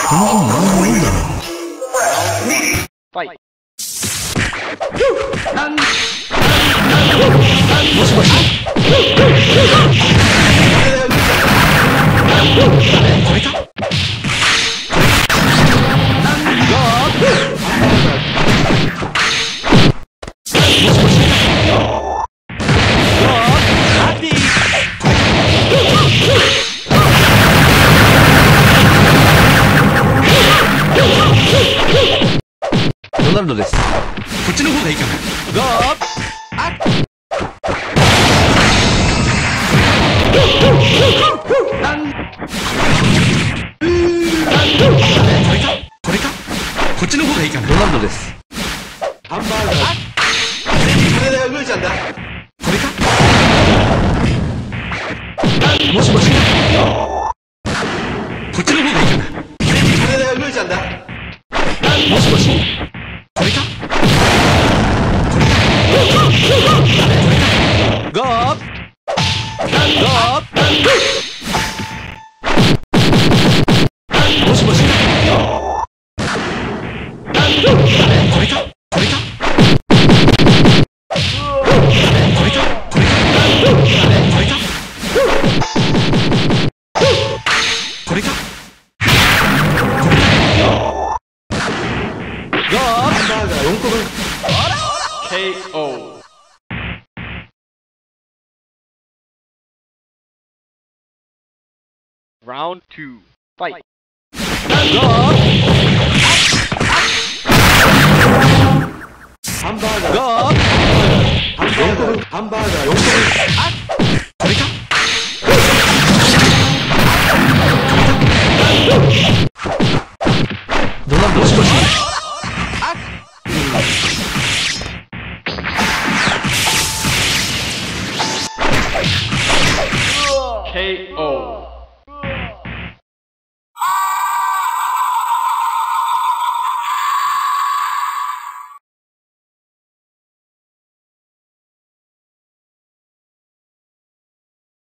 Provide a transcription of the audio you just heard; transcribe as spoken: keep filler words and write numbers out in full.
この本何もいいんだろ。 ファイ。 もしもし。これか。もしもし。ロナルドです。こっちの方がいいかな。ゴーあっこれかこれかこっちの方がいいかな。ロナルドです。ハンバーガーこれだよ、グーちゃんだ。これかもしもし。こっちの方がいいかな。これだよ、グーちゃんだ。もしもし。これかこれかゴーゴーもしもし。これかこれかこれかこれかこれかこれかよんこぶん。 ケーオー。Round two. Fight. ハンバーガー。ゴー。ハンバーガー。ハンバーガーよんこぶん。あこれか。ドナルドもしもし。 ケーオー。